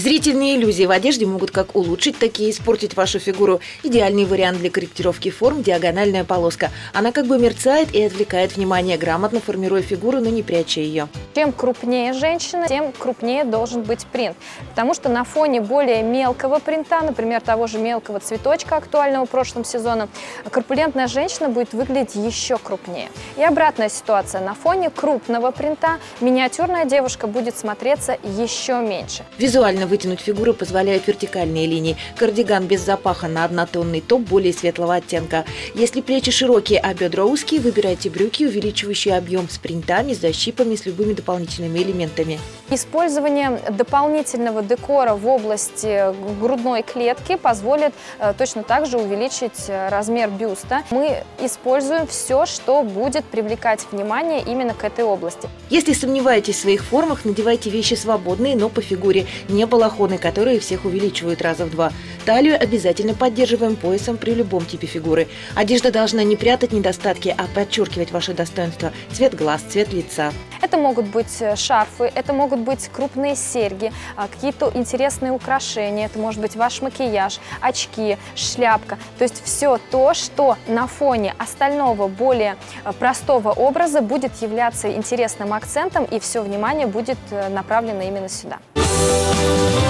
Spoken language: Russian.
Зрительные иллюзии в одежде могут как улучшить, так и испортить вашу фигуру. Идеальный вариант для корректировки форм – диагональная полоска. Она как бы мерцает и отвлекает внимание, грамотно формируя фигуру, но не пряча ее. Чем крупнее женщина, тем крупнее должен быть принт. Потому что на фоне более мелкого принта, например, того же мелкого цветочка, актуального прошлым сезоном, корпулентная женщина будет выглядеть еще крупнее. И обратная ситуация. На фоне крупного принта миниатюрная девушка будет смотреться еще меньше. Визуально вытянуть фигуру позволяют вертикальные линии. Кардиган без запаха на однотонный топ более светлого оттенка. Если плечи широкие, а бедра узкие, выбирайте брюки, увеличивающие объем с принтами, с защипами, с любыми дополнительными элементами. Использование дополнительного декора в области грудной клетки позволит точно так же увеличить размер бюста. Мы используем все, что будет привлекать внимание именно к этой области. Если сомневаетесь в своих формах, надевайте вещи свободные, но по фигуре, не балахоны, которые всех увеличивают раза в два. Талию обязательно поддерживаем поясом при любом типе фигуры. Одежда должна не прятать недостатки, а подчеркивать ваши достоинства. Цвет глаз, цвет лица. Это могут быть шарфы, это могут быть крупные серьги, какие-то интересные украшения, это может быть ваш макияж, очки, шляпка. То есть все то, что на фоне остального более простого образа будет являться интересным акцентом, и все внимание будет направлено именно сюда.